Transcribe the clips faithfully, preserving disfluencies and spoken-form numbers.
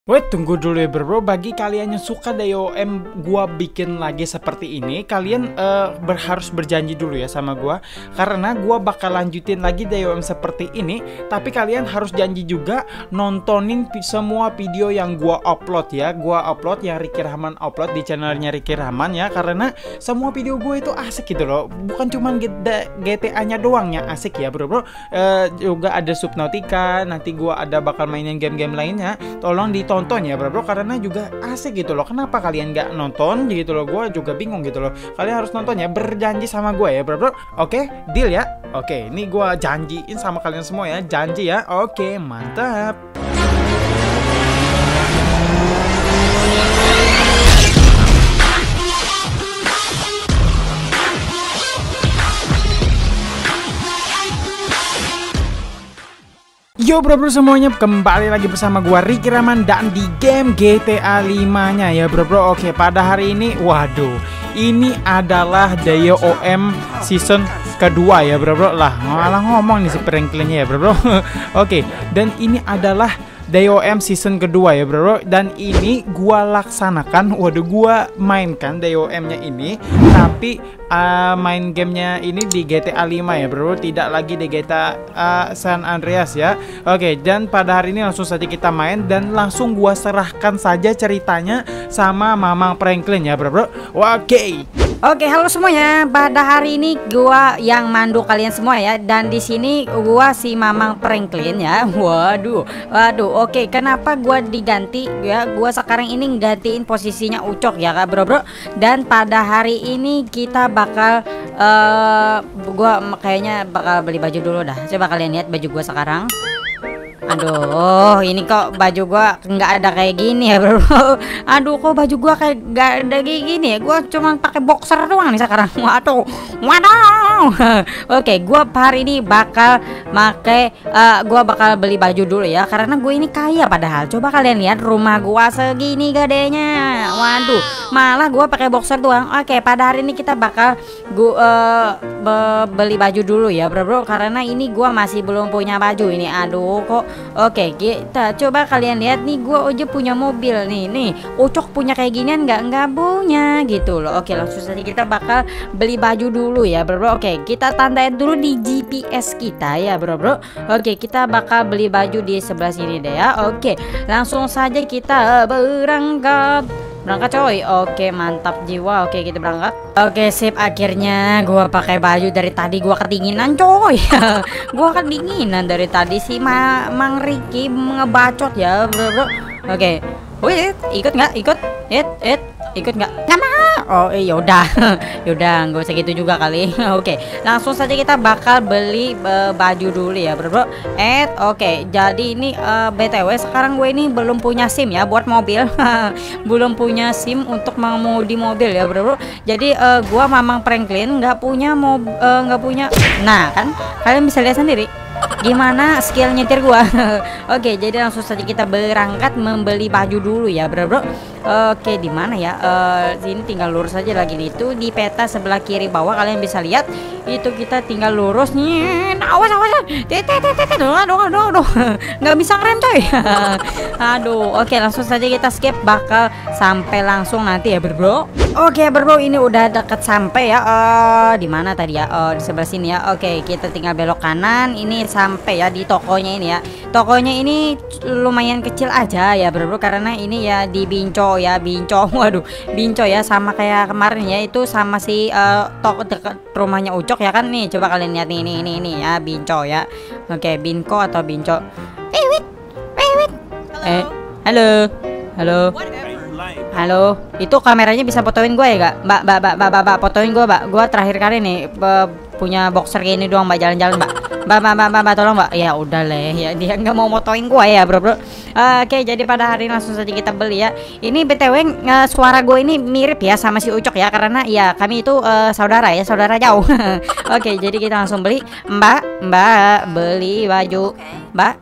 Wait, tunggu dulu ya bro. Bagi kalian yang suka D O M gua bikin lagi seperti ini, kalian uh, ber harus berjanji dulu ya sama gua, karena gua bakal lanjutin lagi D O M seperti ini. Tapi kalian harus janji juga nontonin semua video yang gua upload ya. Gua upload yang Ricky Rahman upload di channelnya Ricky Rahman ya, karena semua video gue itu asik gitu loh. Bukan cuma G T A-nya doang yang asik ya bro bro. Uh, juga ada Subnautica. Nanti gua ada bakal mainin game-game lainnya. Tolong di tonton ya bro bro, karena juga asik gitu loh. Kenapa kalian nggak nonton gitu loh, gue juga bingung gitu loh. Kalian harus nonton ya, berjanji sama gue ya bro bro. Oke, deal ya. Oke, ini gue janjiin sama kalian semua ya, janji ya. Oke, mantap. Yo bro bro semuanya, kembali lagi bersama gua Ricky Rahman dan di game G T A lima nya ya bro bro. Oke, pada hari ini waduh, ini adalah D O M season kedua ya bro bro. Lah malah ngomong nih si Franklinnya ya bro bro. Oke, dan ini adalah D O M season kedua ya bro, dan ini gua laksanakan, waduh gua mainkan D O M nya ini, tapi uh, main gamenya ini di G T A lima ya bro, tidak lagi di G T A uh, San Andreas ya. Oke, dan pada hari ini langsung saja kita main dan langsung gua serahkan saja ceritanya sama Mamang Franklin ya bro bro. Oke. Oke, halo semuanya. Pada hari ini gua yang mandu kalian semua ya, dan di sini gua si Mamang Franklin ya. Waduh, waduh. Oke, kenapa gua diganti ya? Gua sekarang ini gantiin posisinya Ucok ya, Kak Bro Bro. Dan pada hari ini kita bakal uh, gua kayaknya bakal beli baju dulu dah. Coba kalian lihat baju gua sekarang. Aduh, ini kok baju gua nggak ada kayak gini ya bro. Aduh, kok baju gua kayak nggak ada kayak gini ya. Gua cuma pakai boxer doang nih sekarang. Waduh, waduh. Oke, gua hari ini bakal pakai, uh, gua bakal beli baju dulu ya, karena gue ini kaya padahal. Coba kalian lihat rumah gua segini gedenya. Waduh, malah gua pakai boxer doang. Oke, pada hari ini kita bakal gua uh, be beli baju dulu ya bro bro, karena ini gua masih belum punya baju ini. Aduh, kok. Oke, kita coba kalian lihat nih, gua aja punya mobil nih. Nih, Ucok punya kayak ginian nggak? Nggak punya gitu loh. Oke, langsung saja kita bakal beli baju dulu ya bro bro. Oke, kita tandai dulu di G P S kita ya bro bro. Oke, kita bakal beli baju di sebelah sini deh ya. Oke, langsung saja kita berangkat. Berangkat coy. Oke, mantap jiwa. Oke, kita berangkat. Oke, sip. Akhirnya gua pakai baju. Dari tadi gua kedinginan coy. Gua kedinginan dari tadi sih. Ma Mang Ricky ngebacot ya bro bro. Oke. Wait, ikut nggak? Ikut? It, it, ikut nggak? Nggak mau. Oh, eh, yaudah. Yaudah, nggak usah gitu juga kali. Oke, langsung saja kita bakal beli uh, baju dulu ya bro bro. Eh, oke. Jadi ini uh, B T W sekarang gue ini belum punya SIM ya buat mobil. Belum punya SIM untuk mengemudi mobil ya bro bro. Jadi uh, gua Mamang Franklin nggak punya mob, uh, nggak punya. Nah kan, kalian bisa lihat sendiri gimana skill nyetir gua. Oke, jadi langsung saja kita berangkat membeli baju dulu ya bro bro. Oke, di mana ya? Uh, sini tinggal lurus aja lagi nih. Itu di peta sebelah kiri bawah kalian bisa lihat. Itu kita tinggal lurus nih. Awas awas. Aduh aduh aduh aduh. Nggak bisa ngerem coy. Aduh. Oke, langsung saja kita skip, bakal sampai langsung nanti ya bro bro. Oke bro bro, ini udah deket sampai ya. Uh, di mana tadi ya? Uh, di sebelah sini ya. Oke, kita tinggal belok kanan. Ini sampai ya di tokonya ini ya. Tokonya ini lumayan kecil aja ya bro bro, karena ini ya di Binco ya, Binco. Waduh, Binco ya, sama kayak kemarin ya, itu sama si uh, toko dekat rumahnya Ucok ya kan. Nih coba kalian lihat nih, ini ini ini ya, Binco ya. Oke, Binko atau Binco. Ewit, ewit. Eh, halo, halo, halo. Itu kameranya bisa fotoin gue ya gak? Mbak, mbak, mbak, mbak, mbak, mbak, fotoin gue mbak. Gue terakhir kali nih punya boxer kayak ini doang mbak, jalan-jalan mbak. Mbak, mbak, mbak, mbak, mbak, tolong mbak. Ya udah leh ya, dia nggak mau motoin gue ya bro bro. Uh, Oke, okay, jadi pada hari ini langsung saja kita beli ya. Ini B T W uh, suara gue ini mirip ya sama si Ucok ya, karena ya kami itu uh, saudara ya, saudara jauh. Oke, okay, jadi kita langsung beli. Mbak, mbak, beli baju mbak.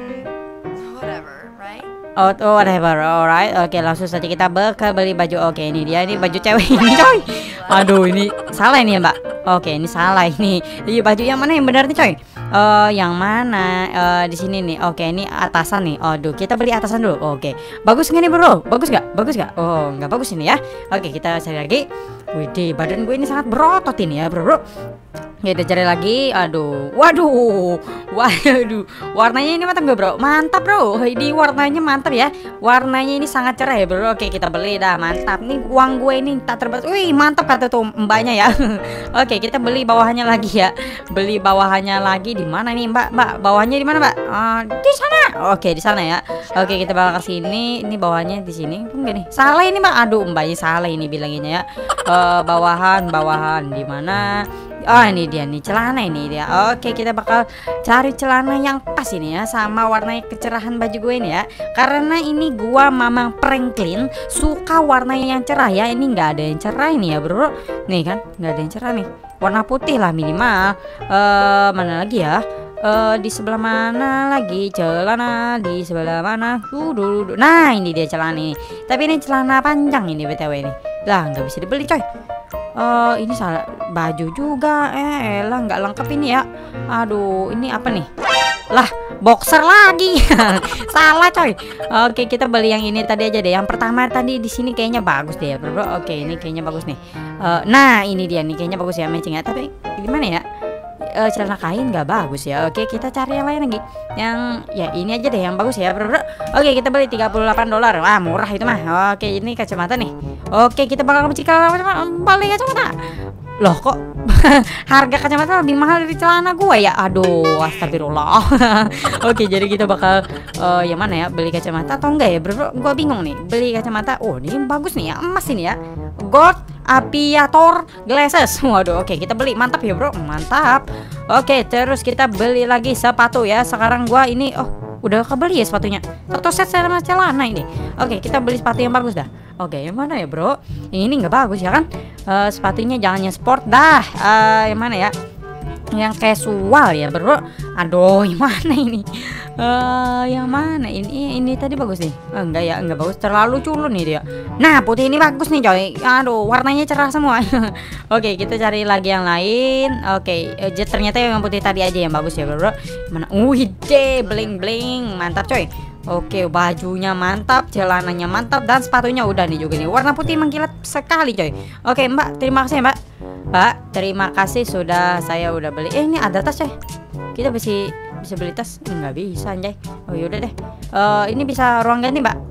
Oh, oh whatever, alright. Oke, okay, langsung saja kita bakal beli baju. Oke, okay, ini dia, ini baju cewek ini coy. Aduh, ini salah ini ya mbak. Oke, okay, ini salah ini. Ini baju yang mana yang benar nih coy? Eh, yang mana? Eh, di sini nih. Oke, ini atasan nih. Aduh, kita beli atasan dulu. Oke, bagus nggak nih bro? Bagus nggak? Bagus nggak? Oh, nggak bagus ini ya. Oke, kita cari lagi. Widih, badan gue ini sangat berotot ini ya bro, bro. Kita cari lagi. Aduh, waduh, waduh, warnanya ini mantap gak bro? Mantap bro, ini warnanya mantap ya. Warnanya ini sangat cerah ya bro. Oke, kita beli dah, mantap. Nih uang gue ini tak terbatas. Wih, mantap kata tuh mbaknya ya. Oke, kita beli bawahannya lagi ya. Beli bawahannya lagi di mana nih mbak? Mbak, bawahnya di mana mbak? Uh, di sana. Oke, di sana ya. Oke, kita bakal ke sini. Ini bawahnya di sini. Enggak nih. Salah ini mbak. Aduh, mbaknya salah ini bilanginnya ya. Uh, bawahan, bawahan di mana? Oh, ini dia nih celana ini dia. Oke, kita bakal cari celana yang pas ini ya sama warnanya kecerahan baju gue ini ya. Karena ini gua Mamang Franklin suka warnanya yang cerah ya. Ini nggak ada yang cerah ini ya bro. Nih kan nggak ada yang cerah nih. Warna putih lah minimal. Eh mana lagi ya? Uh, di sebelah mana lagi celana, di sebelah mana? Uh, dulu, nah ini dia celana ini. Tapi ini celana panjang ini B T W ini. Lah nggak bisa dibeli coy. Uh, ini salah baju juga. Eh lah nggak lengkap ini ya. Aduh, ini apa nih? Lah boxer lagi. Salah coy. Oke, kita beli yang ini tadi aja deh. Yang pertama tadi di sini kayaknya bagus deh ya bro. Oke, ini kayaknya bagus nih. Uh, nah ini dia nih kayaknya bagus ya matching ya. Tapi gimana ya? Uh, celana kain nggak bagus ya. Oke, kita cari yang lain lagi. Yang ya ini aja deh yang bagus ya bro, bro. Oke, kita beli tiga puluh delapan dolar. Wah murah itu mah. Oke, ini kacamata nih. Oke, kita bakal beli kacamata. Loh kok harga kacamata lebih mahal dari celana gue ya. Aduh, astagfirullah. Oke, jadi kita bakal uh, yang mana ya, beli kacamata atau enggak ya bro, bro? Gue bingung nih. Beli kacamata. Oh ini bagus nih ya, emas ini ya. Gold Aviator Glasses. Waduh, oke kita beli. Mantap ya bro, mantap. Oke, terus kita beli lagi sepatu ya. Sekarang gua ini oh udah kebeli ya sepatunya. Satu set sama celana ini. Oke, kita beli sepatu yang bagus dah. Oke, yang mana ya bro? Ini nggak bagus ya kan? Uh, sepatunya jangan yang sport dah. Uh, yang mana ya? Yang casual ya bro. Aduh, yang mana ini? Uh, yang mana ini? Ini tadi bagus nih. Oh, enggak ya, enggak bagus. Terlalu culun nih dia. Nah, putih ini bagus nih coy. Aduh, warnanya cerah semua. Oke, kita cari lagi yang lain. Oke, uh, ternyata yang putih tadi aja yang bagus ya bro. Mana? Wih deh, bling bling, mantap coy. Oke, bajunya mantap, celananya mantap, dan sepatunya udah nih juga nih. Warna putih mengkilat sekali coy. Oke mbak, terima kasih mbak. Mbak, terima kasih sudah saya udah beli. Eh ini ada tas coy. Kita bisa bisa beli tas? Nggak bisa anjay. Oh yaudah deh. Uh, ini bisa ruang ganti mbak.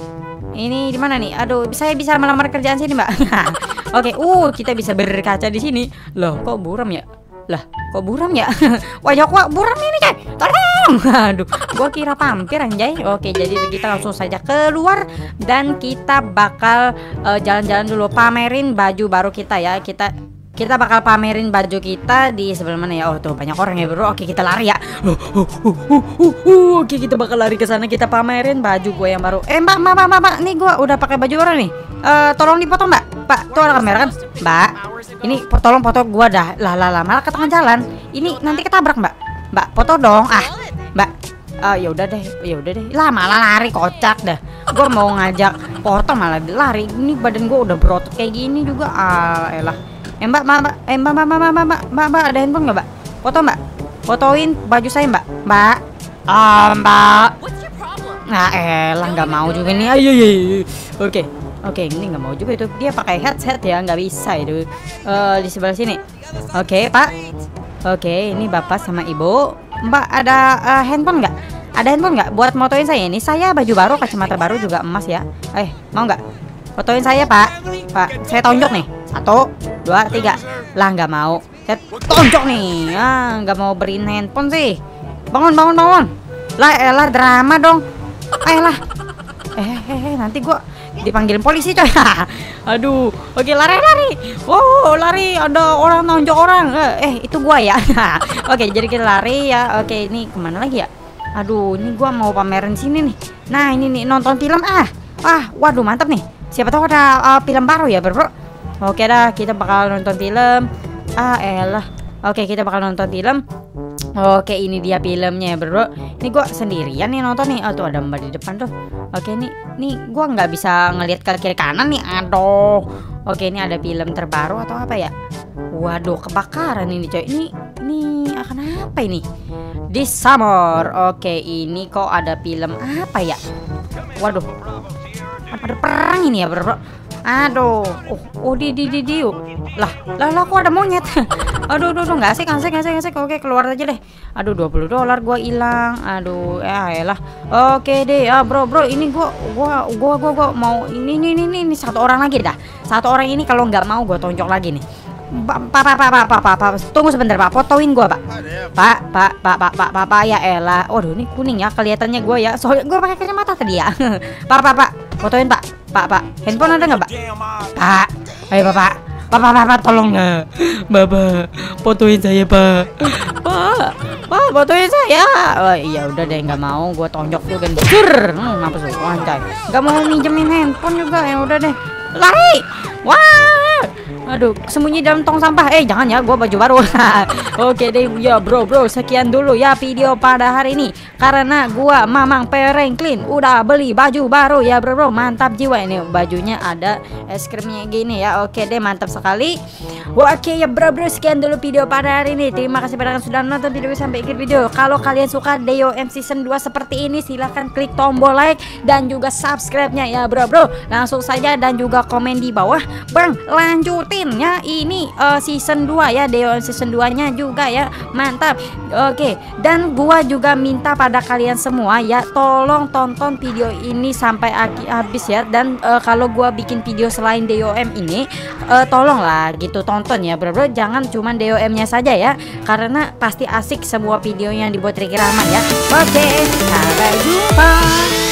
Ini di mana nih? Aduh, saya bisa melamar kerjaan sini mbak. Oke, uh kita bisa berkaca di sini. Loh, kok buram ya? Lah, kok buram ya? Wajah gua buram ini coy. Tolong. Aduh, gua kira vampir anjay. Oke, jadi kita langsung saja keluar dan kita bakal jalan-jalan uh, dulu pamerin baju baru kita ya. Kita kita bakal pamerin baju kita di sebelah mana ya? Oh, tuh banyak orang ya, bro. Oke, kita lari ya. Uh, uh, uh, uh, uh, uh. Oke, kita bakal lari ke sana, kita pamerin baju gue yang baru. Eh, Mbak, Mbak, Mbak, Mbak, nih gua udah pakai baju baru nih. Uh, tolong dipotong, Mbak. Pak, tuh ada kamera kan? Mbak, ini tolong foto gua dah. Lah, lah, lah, malah ke tengah jalan. Ini nanti ketabrak, Mbak. Mbak, foto dong. Ah, Mbak. Uh, ya udah deh, ya udah deh. Lah malah lari kocak dah. Gua mau ngajak foto malah lari. Ini badan gua udah berotot kayak gini juga. Ah, elah. Eh mbak, mbak, mbak, eh mbak, mbak, mbak, mbak, mbak, mbak, mbak, ada handphone nggak mbak? Foto mbak, fotoin baju saya mbak, mbak, ah mbak, nah elah nggak mau juga nih, ayo, ayo, ayo. Oke, oke, ini nggak mau juga itu, dia pakai headset ya, nggak bisa itu, uh, di sebelah sini, oke pak, oke, ini bapak sama ibu, mbak ada uh, handphone nggak? Ada handphone nggak buat motoin saya ini? Saya baju baru, kacamata baru juga emas ya, eh mau nggak? Fotoin saya pak, pak, saya tonjok nih. Satu, dua, tiga. Lah nggak mau. Saya tonjok nih. Ah, nggak mau beriin handphone sih. Bangun, bangun, bangun. Lah, elah drama dong. Eh lah. Eh, eh, eh, nanti gua dipanggilin polisi coy. Aduh. Oke, lari, lari. Wow, lari. Ada orang nonjok orang. Eh, itu gua ya. Oke, jadi kita lari ya. Oke, ini kemana lagi ya? Aduh, ini gua mau pamerin sini nih. Nah, ini nih nonton film ah. Ah, waduh mantap nih. Siapa tahu ada uh, film baru ya, bro. Oke dah, kita bakal nonton film. Ah elah. Oke, kita bakal nonton film. Oke, ini dia filmnya ya bro. Ini gua sendirian nih nonton nih. Oh tuh ada mbak di depan tuh. Oke nih, nih gua nggak bisa ngelihat ke kiri kanan nih. Aduh. Oke, ini ada film terbaru atau apa ya? Waduh, kebakaran ini coy. Ini ini akan apa ini? This Summer. Oke, ini kok ada film apa ya? Waduh, ada perang ini ya bro, bro. Aduh, oh, oh di di di di, lah, lah, lah, kok ada monyet? Aduh, aduh, aduh, nggak asik, asik, asik, asik. Oke, keluar aja deh. Aduh, dua puluh dolar gua hilang. Aduh, ya elah. Oke deh, ah bro, bro, ini gua, gua, gua, gua, gua mau ini, ini, ini, ini, satu orang lagi dah. Satu orang ini kalau nggak mau gua tonjok lagi nih. Pak, pak, pak, pak, pak, pak, pak, tunggu sebentar pak, fotoin gua pak. Pak, pak, pak, pak, pak, pak, pak, ya elah. Waduh, ini kuning ya kelihatannya gua ya. Soalnya gua pakai kacamata tadi ya. Pak, pak, pak, fotoin pak. Pak, pak, handphone ada nggak pak? Pak, ayo pak, pak, pak, pak, pak, tolong ya, bapak, fotoin saya pak, pak, pak, fotoin saya. Oh iya udah deh, nggak mau, gue tonjok juga nih. Cur, hmm, ngapa sih, anjay, nggak mau minjemin handphone juga, ya udah deh, lari, wah. Aduh, sembunyi dalam tong sampah. Eh, jangan ya, gua baju baru. Oke deh, ya bro, bro, sekian dulu ya video pada hari ini. Karena gua Mamang Franklin udah beli baju baru ya bro, bro. Mantap jiwa ini bajunya ada es krimnya gini ya. Oke deh, mantap sekali. Oke ya bro, bro, sekian dulu video pada hari ini. Terima kasih pada kalian sudah nonton video sampai akhir video. Kalau kalian suka D O M season dua seperti ini, silahkan klik tombol like dan juga subscribe-nya ya bro, bro. Langsung saja dan juga komen di bawah. Bang, lanjutin ya ini uh, season dua ya, D O M season dua nya juga ya, mantap. Oke, dan gua juga minta pada kalian semua ya, tolong tonton video ini sampai habis ya. Dan uh, kalau gua bikin video selain D O M ini, uh, tolonglah gitu tonton ya bro, bro. Jangan cuman D O M nya saja ya, karena pasti asik semua video yang dibuat Ricky Rahman ya. Oke, sampai jumpa.